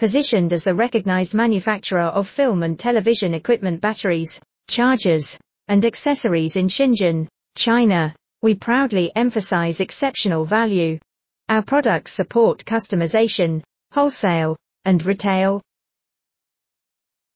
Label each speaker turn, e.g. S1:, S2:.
S1: Positioned as the recognized manufacturer of film and television equipment, batteries, chargers, and accessories in Shenzhen, China, we proudly emphasize exceptional value. Our products support customization, wholesale, and retail,